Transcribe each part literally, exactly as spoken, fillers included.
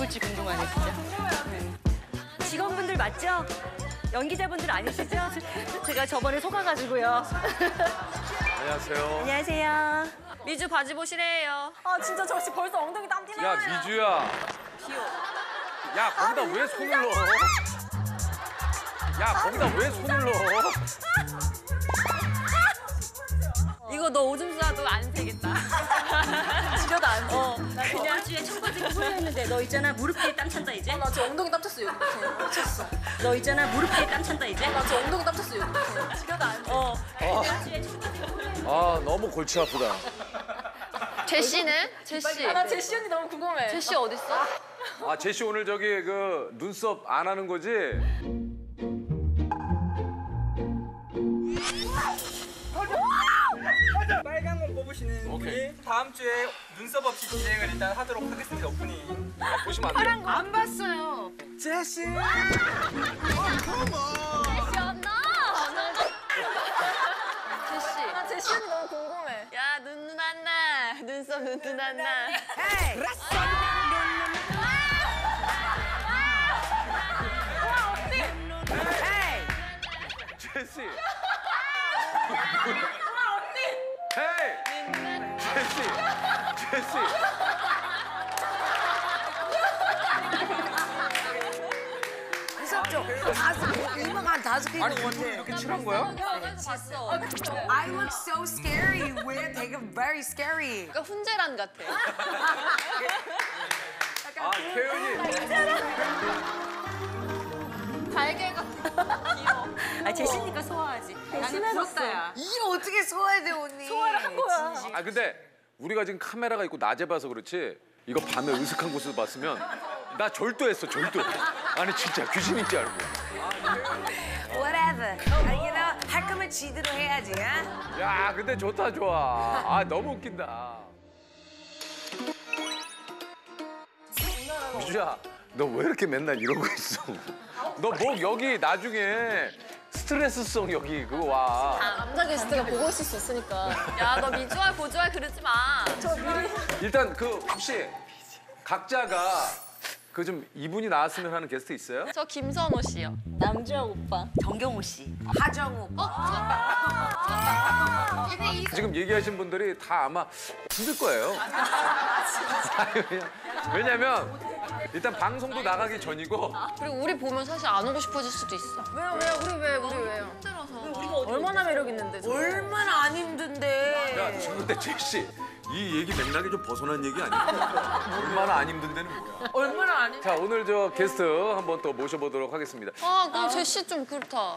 올지 궁금하네, 진짜. 네. 직원분들 맞죠? 연기자분들 아니시죠? 제가 저번에 속아가지고요. 안녕하세요. 안녕하세요. 미주 바지 보시래요. 아 진짜 저 씨 벌써 엉덩이 땀 띠나. 야, 미주야. 귀여워. 야, 거기다 왜 손을 넣어? 야, 거기다 왜 손을 넣어? 이거 너 오줌 싸도 안 되겠다. 지려도 안 돼. 어, 그냥 주에 청바지 후회했는데 너 있잖아 무릎 뒤에 땀 찬다 이제. 나 저 엉덩이 땀 찼어 여기 이렇게. 미쳤어. 너 있잖아 무릎 뒤에 땀 찬다 이제. 나 저 엉덩이 땀 찼어 여기 이렇게. 지려도 안 돼. 어. 아, 주에 청바지 후회했는데. 아, 너무 골치 아프다. 제시는? 제시. 아, 나 제시 언니 너무 궁금해. 제시 어딨어? 아, 제시 오늘 저기 그 눈썹 안 하는 거지? 빨간 건 뽑으시는 오케이. 분이 다음 주에 눈썹 없이 진행을 일단 하도록 하겠습니다. 오프닝. 아, 보시면 안 돼요. 안 봤어요. 제시. 제시 없나? 제시. 나 제시 언니 너무 궁금해. 야, 눈눈 안 나. 눈썹 눈눈 안 나. 제시. 헤이! 제시! 제시! 무섭죠? 다섯, 이마가 한 다섯 개 아니, 있는 것 일부러 같아. 이렇게 칠한 거야? 봤어. I look so scary. 왜 되게 very scary. 그러니까 훈제란 같아. 아, 태연이. 달걀 같아. 귀여워. 아 제시니까 소화하지. 나는 부럽다 야. 이게 어떻게 소화해 돼, 언니? 소화를 한 거야. 아, 근데 우리가 지금 카메라가 있고 낮에 봐서 그렇지 이거 밤에 으슥한 곳에서 봤으면 나 절도했어, 절도. 아니, 진짜 귀신인 줄 알고. Whatever. 아, you know, 할 거면 지대로 해야지, 야? 야, 근데 좋다, 좋아. 아, 너무 웃긴다. 미주야, 너 왜 이렇게 맨날 이러고 있어? 너 목 여기 나중에 스트레스성 여기 그거 와. 남자 게스트가 보고 있을 수 있으니까. 야, 너 미주알 고주알 그러지 마. 저 미리. 일단 그 혹시 각자가 그 좀 이분이 나왔으면 하는 게스트 있어요? 저 김선호 씨요. 남주아 오빠. 정경호 씨. 하정우. 지금 얘기하신 분들이 다 아마 힘들 거예요. 왜냐면 일단 방송도 나가기 전이고 그리고 우리 보면 사실 안 오고 싶어질 수도 있어. 왜요 왜요 우리 왜 우리 왜요? 힘들어서. 얼마나 매력 있는데. 저. 얼마나 안 힘든데. 야, 지금 근데 제시 이 얘기 맥락이 좀 벗어난 얘기 아니야? 얼마나 안 힘든 데는 뭐야? 얼마나 안 힘. 자, 오늘 저 게스트 한번 또 모셔보도록 하겠습니다. 아, 그럼 제시 좀 그렇다.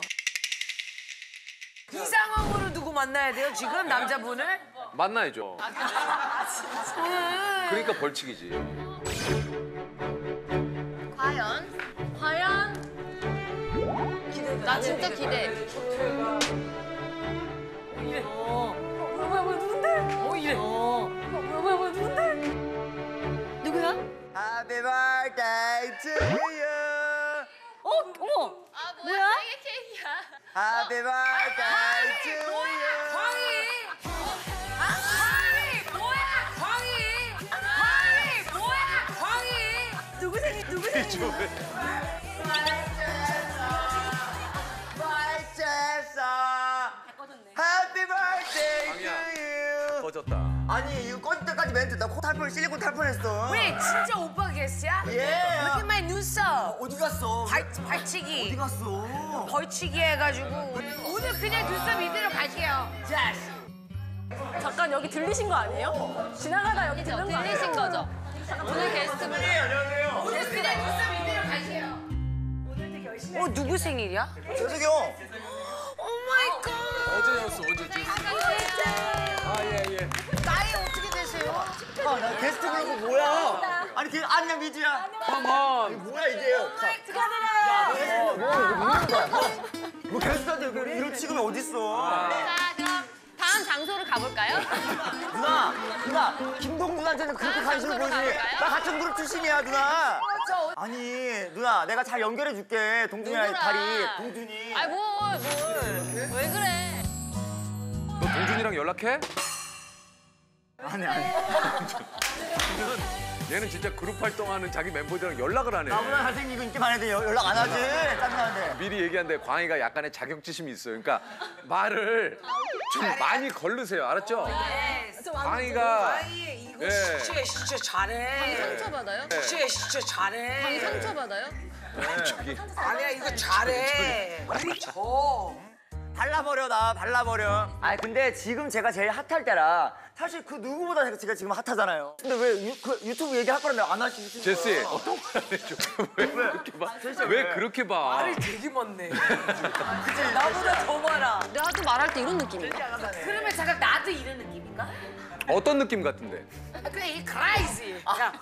이 상황으로 누구 만나야 돼요, 지금? 남자분을? 만나야죠. 그러니까 벌칙이지. 과연? 과연? 나 진짜 기대. 뭐야 뭐야 누군데? 어, 이래. 뭐야 뭐야 뭐야 누군데? 누구야? Happy birthday to you. 어 어머. 아, 뭐야? 뭐야? 생일 케이크야. Happy birthday to you. 광희! 아, 광희! 뭐야, 광희! 광희! 뭐야, 광희! 누구 생일 누구 생일? 발제사. Happy birthday 광희야. to you. 꺼졌다. 아니 이거 꺼질 때까지 멘트 나 코 탈 뻔 실리콘 탈 뻔했어. 왜, 진짜 오빠 게스트야? 예. Look at my 눈썹. 어디 갔어? 발, 발치기. 어디 갔어? 벌치기 해가지고. 오늘 그냥 눈썹 이대로 갈게요. 자식. 잠깐 여기 들리신 거 아니에요? 지나가다 여기 들른 거 아니에요? 들리신 거죠? 오늘 게스트분. 안녕하세요. 오늘 그냥 눈썹 이대로 갈게요. 어, 누구 생일이야? 재석이 형. 오 마이 갓. 어제였어, 어제. 아, 예, 예. 나이 어떻게 되세요? 아, 나 게스트 부르고 뭐야? 아니 그 안녕 미주야. 컴온. 뭐야 이게? 축하드려요. 뭐, 뭐 있는 거야? 뭐, 뭐 게스트한테 이렇게 이런 취급이 어딨어? 자, 그럼 다음 장소로 가볼까요? 누나, 누나, 김동 누나한테는 그렇게 관심을 보이지. 가볼까요? 나 같은 그룹 출신이야, 누나. 아니, 누나, 내가 잘 연결해 줄게. 동준이랑 누구랑? 다리, 동준이. 아이, 뭘, 뭘. 왜 그래? 너 동준이랑 연락해? 아니, 아니. 얘는 진짜 그룹 활동하는 자기 멤버들이랑 연락을 안 해. 나보다 잘생기고 인기 많은데 연락 안 하지. 땀나는데. 미리 얘기한데 광희가 약간의 자격지심이 있어요. 그러니까 말을 좀 많이 걸르세요. 알았죠? 광희가 아이 이거 예. 진짜 진짜 잘해. 상처받아요? 진짜 진짜 잘해. 방이 상처받아요? 저기 아니야 이거 잘해. 우리 저. 발라버려 나 발라버려. 아 근데 지금 제가 제일 핫할 때라 사실 그 누구보다 제가, 제가 지금 핫하잖아요. 근데 왜 유, 그 유튜브 얘기할 거라면 안 하시는 거예요? 제시 어떤 말 해줘? 왜 그렇게 봐? 왜 그렇게 봐? 말이 되게 많네. 나보다 더 많아. 나도 말할 때 이런 느낌이야. 그러면 잠깐 나도 이런 느낌인가? 어떤 느낌 같은데? 아, 그래 이 crazy. 야,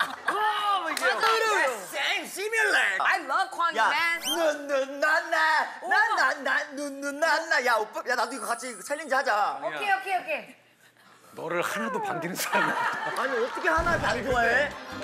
Same similar. I love 광희 야, man. 눈눈나나 나나나 눈눈나나 야 오빠 야 나도 이거 같이 챌린지 하자. 오케이 오케이 오케이. 너를 하나도 반기는 사람이 아니 어떻게 하나를 안 좋아해?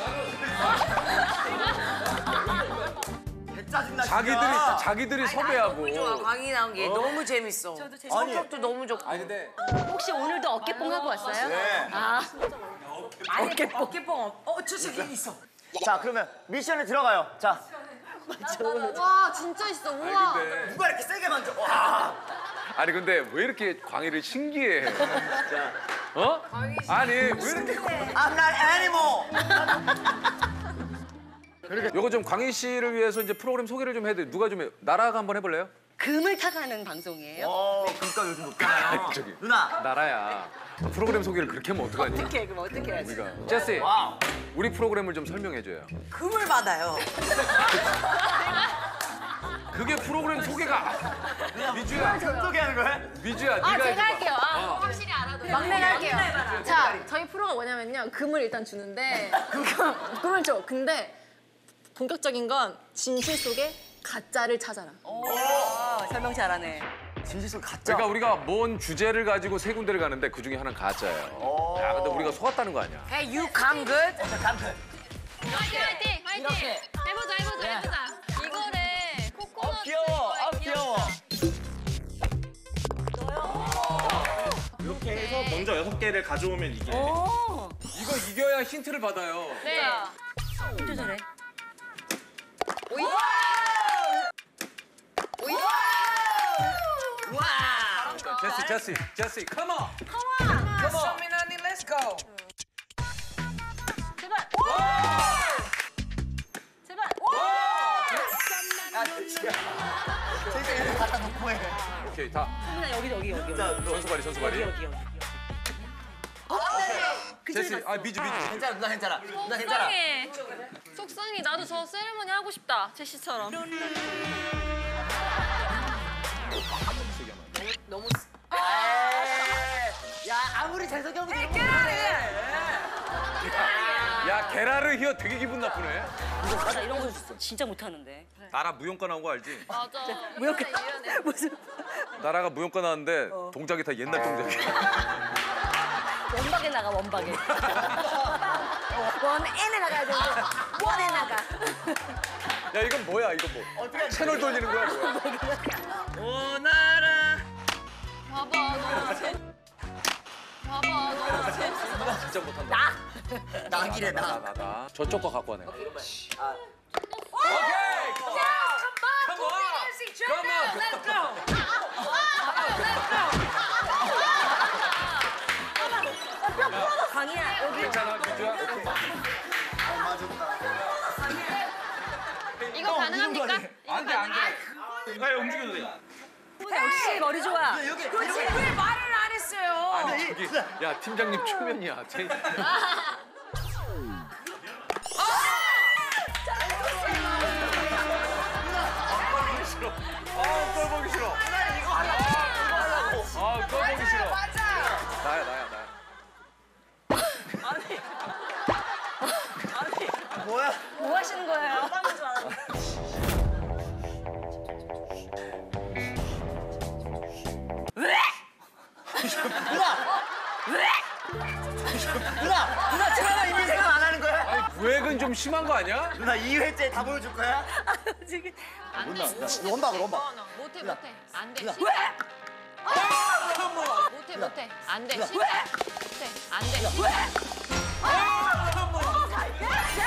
개 짜증나 진짜. 자기들이 자기들이 섭외하고. 너무 좋아 광희 나온 게 너무 재밌어. 저도 재밌- 성격도 너무 좋고. 아니 근데 혹시 오늘도 어깨뽕 하고 왔어요? 네. 아, 어깨뽕. 어깨뽕. 어, 저 새끼 있어. 자 그러면 미션에 들어가요. 자 와 진짜 있어. 우와. 근데 누가 이렇게 세게 만져? 와. 아니 근데 왜 이렇게 광희를 신기해? 어? 아니 왜 이렇게? I'm not animal. 요거 좀 광희 씨를 위해서 이제 프로그램 소개를 좀 해드. 누가 좀 해? 나라가 한번 해볼래요? 금을 타가는 방송이에요. 어 그러니까 요즘 높잖아요. 저기 누나. 나라야. 프로그램 소개를 그렇게 하면 어떡하니? 어떻게 그럼 어떻게 해야지? 우리가 제시 와우. 우리 프로그램을 좀 설명해줘요. 금을 받아요. 그게 프로그램 소개가 미주야 어떻게 하는 거야? 미주야 아 네가 제가 해줘봐. 할게요. 아, 확실히 알아둬요. 막내가 할게요. 자 저희 프로가 뭐냐면요. 금을 일단 주는데 금- 금을 줘. 근데 본격적인 건 진실 속에 가짜를 찾아라. 어, 설명 잘하네. 진실 속 가짜. 그러니까 우리가 뭔 주제를 가지고 세 군데를 가는데 그 중에 하나는 가짜예요. 야 근데 우리가 속았다는 거 아니야? Hey, you come good? 감탄. 화이팅 화이팅 화이팅. 이렇게. 해보자 해보자 해보자. 이거를 코코넛. 어 귀여워. 아 귀여워. 이렇게 해서 먼저 여섯 개를 가져오면 이게 오, 이거 이겨야 힌트를 받아요. 네. 진짜 잘해. 제시 제시 제시 컴온. 소민 언니, let's go. 제발. 제발. 아 진짜. 진짜 이거 갖다 놓고 해. 오케이 다 소민아 여기 여기 여기. 여기. 자, 너 선수발이 선수발이. 여기 여기. 제시 아 미주 미주. 괜찮아 누나 괜찮아. 누나 괜찮아. 속상해. 속상해. 나도 저 세레머니 하고 싶다. 제시처럼. 너무 에이, 야 아무리 재석이 형도 이런 거 못해. 야 게라르 히어 되게 기분 나쁘네. 나 이런 거 진짜 못하는데. 나라 무용과 나온 거 알지? 맞아. 무역해. 무슨 나라가 무용과 나왔는데 동작이 다 옛날 동작이야. 원박에 나가 원박에. 원 N에 나가야 되는데 원에 나가. 야 이건 뭐야 이거 뭐? 채널 돌리는 거야 뭐야? 오나라. 봐봐 너. 제... 봐봐 너. 제... 진짜 못한다. 낙이래 나. 나 나. 저쪽 거 갖고 와내. 아, 오케이. 컴온. 컴온. let's go. 광희야 여기. 괜찮아 미주야. 이거 가능합니까? 안돼 안돼. 아 움직여도 돼. 역시 머리 좋아. 그렇지 왜 말을 안 했어요? 아니 저기 야 팀장님 초면이야. 제... 아, 꼴 보기 싫어. 이거 하려고. 이거 하려고. 아, 꼴 보기 싫어. 맞아. 나야, 나야, 나야. 뭐야? 뭐 하시는 거예요? 누나! 누나 드라마 이미 생각 안 하는 거야? 아니, 구획은 좀 심한 거 아니야? 누나 이 회째 다 보여줄 거야? 지금 안 돼. 원박으로 원박. 못해 못해. 안 돼. 누나. 싫어. 못해 못해. 안 돼. 싫어. 못해. 안 돼. 싫어.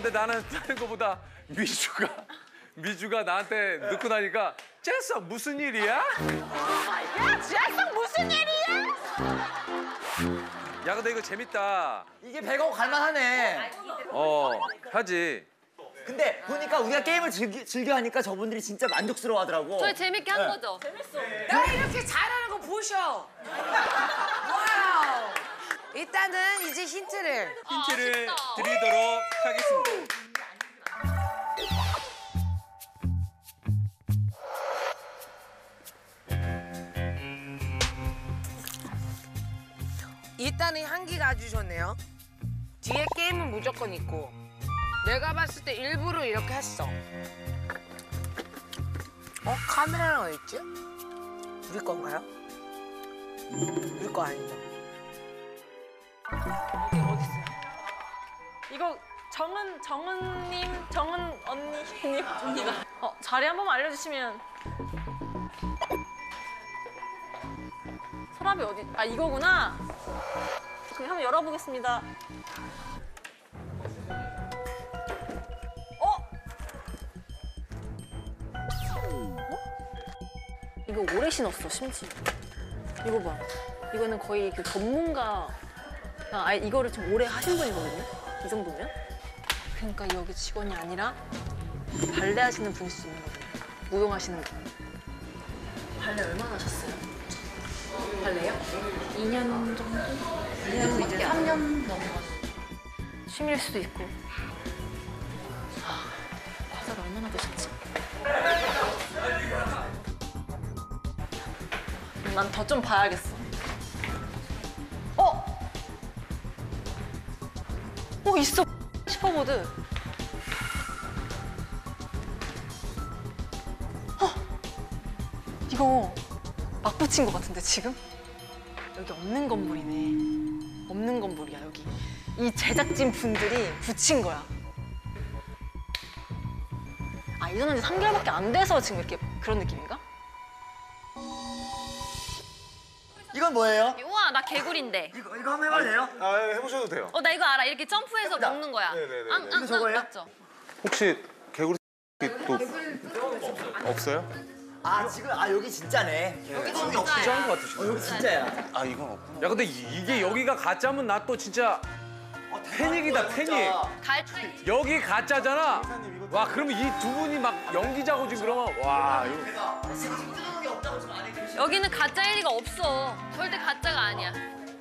근데 나는 다른 거보다 미주가 미주가 나한테 넣고 나니까 재석 무슨 일이야? 야, 지하성 무슨 일이야? 야 근데 이거 재밌다. 이게 배가 갈만하네. 어 하지. 근데 보니까 우리가 게임을 즐기, 즐겨 하니까 저분들이 진짜 만족스러워하더라고. 저희 재밌게 한 거죠? 나 이렇게 잘하는 거 보셔. 와우. 일단은 이제 힌트를. 힌트를 드리도록 하겠습니다. 일단은 향기가 아주 좋네요. 뒤에 게임은 무조건 있고. 내가 봤을 때 일부러 이렇게 했어. 어? 카메라는 어디 있지? 우리 건가요? 우리 거 아니죠? 이거 정은 정은님, 정은 언니님. 어, 자리 한 번만 알려주시면. 서랍이 어디? 아 이거구나. 그럼 한번 열어보겠습니다. 어? 이거 오래 신었어 심지어. 이거 봐. 이거는 거의 그 전문가. 아, 아예 이거를 좀 오래 하신 분이거든요. 이 정도면. 그러니까 여기 직원이 아니라 발레 하시는 분일 수 있는 거예요. 무용하시는 분. 발레 얼마나 하셨어요? 발레요? 이 년 정도? 이 년 이제 삼 년 넘어가서. 취미일 수도 있고. 하, 과자를 얼마나 드셨지? 난 더 좀 봐야겠어. 어? 어, 있어. 슈퍼보드. 어? 이거 막 붙인 것 같은데, 지금? 여기 없는 건물이네. 없는 건물이야, 여기. 이 제작진 분들이 붙인 거야. 아, 이전한 지 삼 개월밖에 안 돼서 지금 이렇게 그런 느낌인가? 이건 뭐예요? 우와, 나 개구리인데. 이거, 이거 한번 해봐도 돼요? 아 해보셔도 돼요. 어, 나 이거 알아. 이렇게 점프해서 해보자. 먹는 거야. 네네네. 앙, 앙, 이거 저거예요? 앙, 맞죠? 혹시 개구리 또 없어요? 아 지금 아 여기 진짜네. 여기 진짜야. 진짜인 것 같아 진짜. 어, 여기 진짜야. 아 이건 없구나. 야 근데 이- 이게 여기가 가짜면 나 또 진짜 패닉이다 패닉. 갈 때. 여기 가짜잖아. 와 그러면 이 두 분이 막 연기자고 지금 그러면 와 이거. 여기는 가짜일 리가 없어. 절대 가짜가 아니야.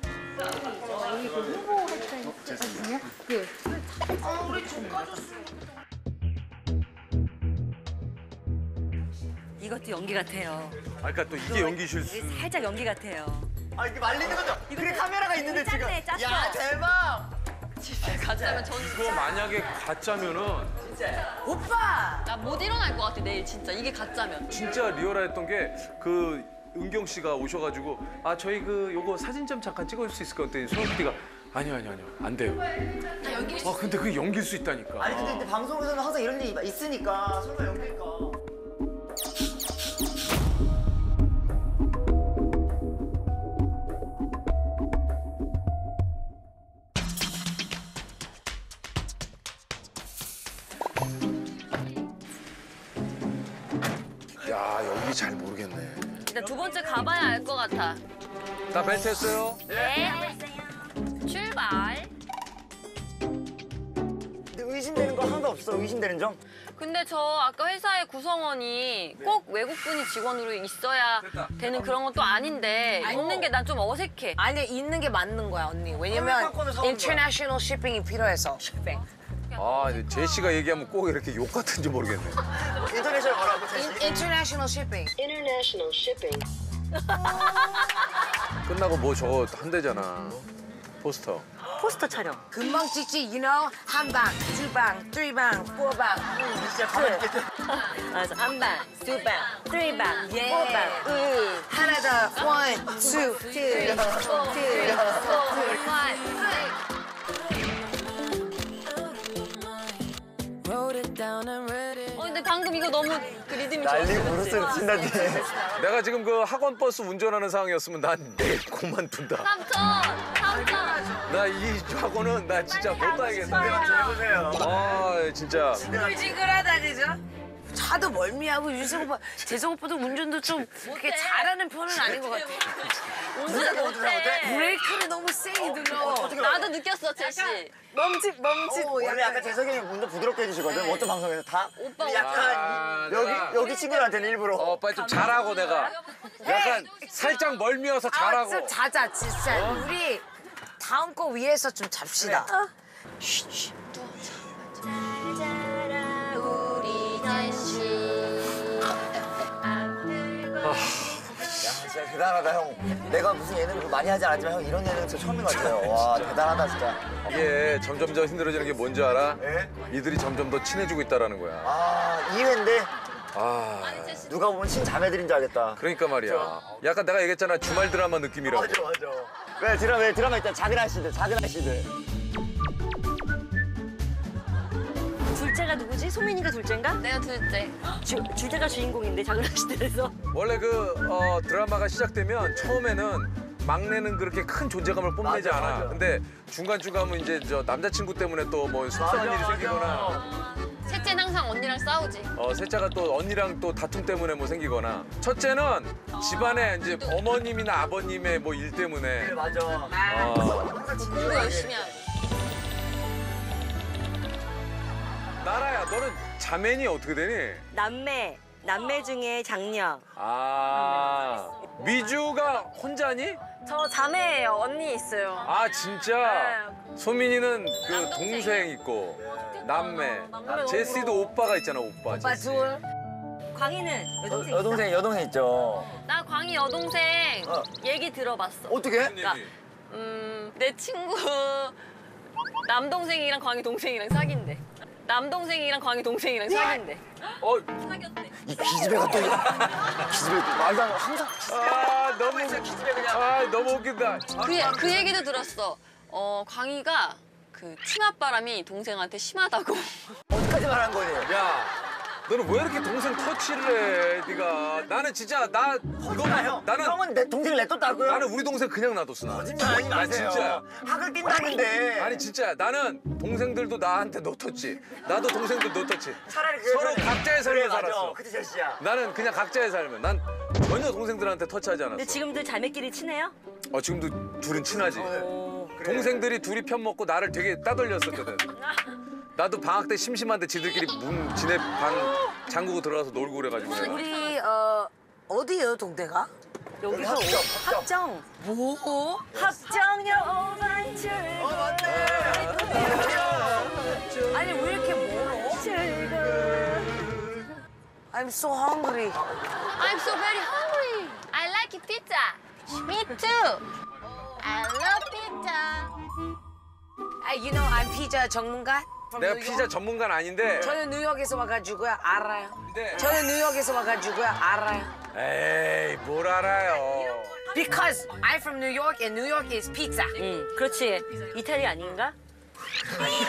이것도 연기 같아요. 아 그러니까 또 이게 연기 실수. 살짝 연기 같아요. 아 이게 말리는 거죠? 그래 카메라가 있는데 지금. 짰네, 짰어. 야 대박. 가짜면 전 이거 만약에 가짜면은 오빠! 나 못 일어날 것 같아 내일 진짜. 이게 가짜면. 진짜 리얼했던 게 그 은경 씨가 오셔가지고 아 저희 그 요거 사진 좀 잠깐 찍어줄 수 있을까 했더니 소영 피디가 아니요 아니요 아니요 안 돼요. 아 근데 그게 연기일 수 있다니까. 아니 근데, 근데 방송에서는 항상 이런 일이 있으니까 설마 연기일까? 야 여기 잘 모르겠네. 일단 두 번째 가봐야 알 것 같아. 다 벨트 했어요? 네. 출발. 근데 의심되는 거 하나도 없어. 의심되는 점? 근데 저 아까 회사의 구성원이 꼭 외국분이 직원으로 있어야 되는 그런 건 또 아닌데 있는 게 난 좀 어색해. 아니 있는 게 맞는 거야 언니. 왜냐면 항공권을 사온 거야. 인터내셔널 shipping이 필요해서. 아 근데 제시가 얘기하면 꼭 이렇게 욕 같은지 모르겠네. 인터내셔널 뭐라고 제시? 인터내셔널 shipping. 끝나고 뭐 저거 한대잖아. 포스터. 포스터 촬영. 금방 찍지, you know? 한 방, 두 방, three 방, four 방. 진짜 가만히 있겠다. 그래서 한 방, 두 방, 쓰리 방, 예. 포 방. 음. 하나 더, one, two, three, four, three, four, five. 어 근데 방금 이거 너무 그 리듬이 난리 좋았어. 부르스를 친다니. 내가 지금 그 학원 버스 운전하는 상황이었으면 난 내일 그만둔다. 삼천, 삼천. 나 이 하고는 나 진짜 못 따야겠다. 해보세요. 아 진짜. 징글징글하다 그죠? 차도 멀미하고 유재석 오빠, 재석 오빠도 운전도 좀 그렇게 잘하는 편은 아닌 것 같아. 운전 못해. 브레이크를 너무 세게 들어. 나도 느꼈어, 제시. 멈집 멈집. 원래 약간 재석이 형이 운전 부드럽게 해주시거든. 어떤 방송에서 다. 오빠, 근데 약간 아, 여기 내가- 여기 친구들한테는 일부러. 어 빨리 좀 잘하고 내가. 약간 살짝 멀미어서 아, 잘하고. 좀 자자, 진짜. 우리 다음 거 위해서 좀 잡시다. 진짜 대단하다 형. 내가 무슨 예능을 많이 하지 않았지만 형 이런 예능 진짜 처음인 것 같아요. 와 대단하다 진짜. 이게 점점 더 힘들어지는 게 뭔지 알아? 예? 이들이 점점 더 친해지고 있다라는 거야. 아 이 회인데 아 누가 보면 친자매들인 줄 알겠다. 그러니까 말이야. 약간 내가 얘기했잖아 주말 드라마 느낌이라고. 맞아 맞아. 왜 드라마 왜 드라마 있잖아 작은 아씨들 작은 아씨들. 둘째가 누구지? 소민이가 둘째인가? 내가 둘째. 주, 둘째가 주인공인데 작은 아씨들에서. 원래 그 어, 드라마가 시작되면 처음에는 막내는 그렇게 큰 존재감을 뽐내지 맞아, 않아. 맞아. 근데 중간 중간은 이제 저 남자친구 때문에 또 뭐 속상한 맞아, 일이 맞아. 생기거나, 셋째는 항상 언니랑 싸우지. 어 셋째가 또 언니랑 또 다툼 때문에 뭐 생기거나. 첫째는 집안에 이제 어머님이나 아버님의 뭐 일 때문에. 그래 맞아. 어. 공부 열심히 하고. 나라야, 너는 자매니 어떻게 되니? 남매. 남매 중에 장녀. 아 미주가 혼자니? 저 자매예요. 언니 있어요. 아 진짜? 소민이는 그 동생 있고 남매. 제시도 오빠가 있잖아, 오빠. 오빠 제시. 둘. 광희는 여동생 있어? 여동생 여동생 있죠. 나 광희 여동생 어. 얘기 들어봤어. 어떻게? 무슨 얘기? 음, 내 친구 남동생이랑 광희 동생이랑 사귄대. 남동생이랑 광희 동생이랑 사귄대. 어, 사귀었대. 이 기집애가 또 기집애 또 말도 안 하고 항상 아 너무 아 너무 웃긴다. 그, 그 얘기도 들었어. 어, 광희가 그 치맛바람이 동생한테 심하다고. 어디까지 말한 거니? 야, 너는 왜 이렇게 동생 터치를 해, 네가? 나는 진짜 나 이거 형, 나는 형은 내 동생을 냅뒀다고요? 나는 우리 동생 그냥 놔뒀어 나. 거짓말하지 나 마세요. 진짜. 학을 낀다는데. 아니 진짜 나는 동생들도 나한테 놓쳤지. 나도 동생들 놓쳤지. 차라리 그 서로 각자의 삶을 그래, 맞아. 살았어. 그치 제시야. 나는 그냥 각자의 삶을. 난 전혀 동생들한테 터치하지 않았어. 근데 지금도 자매끼리 친해요? 어 지금도 둘은 친하지. 동생들이 둘이 편 먹고 나를 되게 따돌렸었거든. 나도 방학 때 심심한데 지들끼리 문 지네 방 잠그고 들어가서 놀고 그래가지고 내가. 우리 어 어디예요 동대가? 여기서 합정. 뭐? 합정역 오반출. 어 맞네. 아니 왜 이렇게 멀어? I'm so hungry. I'm so very hungry. I like pizza. Me too. I love pizza. 아, you know I'm 피자 전문가. from 내가 New 피자 York. 전문가는 아닌데. 저는 뉴욕에서 와가지고요 알아요. 네. 저는 뉴욕에서 와가지고요 알아요. 에이 뭘 알아요. Because I'm from New York and New York is pizza. 응, 그렇지. 이탈리 아닌가? 아니.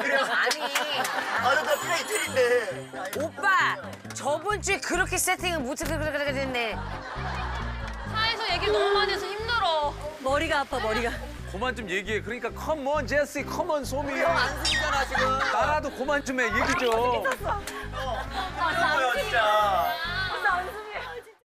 아, 나 피자 이틀인데. 오빠 저번 주에 그렇게 세팅을 못해 그래 그래 그랬네. 차에서 얘기 너무 많이 해서 힘들어. 머리가 아파, 머리가. 그만 좀 얘기해. 그러니까 컴온 제시, 컴온 소미. 안 쓰잖아 지금. 나라도 그만 좀 해. 얘기 좀. 뭐야 진짜.